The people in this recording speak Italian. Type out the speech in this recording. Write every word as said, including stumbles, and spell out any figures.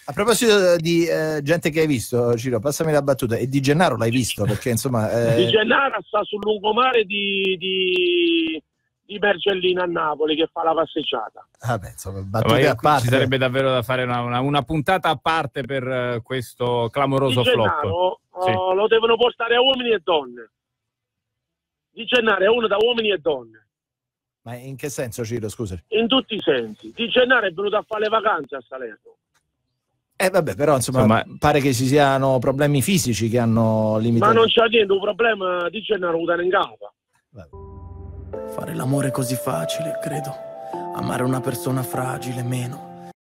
A proposito di eh, gente che hai visto, Ciro, passami la battuta. E Di Gennaro l'hai visto? Perché insomma. Eh... Di Gennaro sta sul lungomare di, di, di Mergellina a Napoli che fa la passeggiata. Vabbè, insomma, battute a parte. Ci sarebbe davvero da fare una, una, una puntata a parte per uh, questo clamoroso Di Gennaro, flop. Sì. Oh, lo devono portare a uomini e donne. Di Gennaro è uno da uomini e donne. Ma in che senso, Ciro, scusa? In tutti i sensi. Di Gennaro è venuto a fare le vacanze a Salerno. Eh vabbè, però insomma, insomma pare che ci siano problemi fisici che hanno limitato. Ma non c'è niente, un problema Di Gennaro lo dà in capo. Fare l'amore è così facile, credo. Amare una persona fragile meno.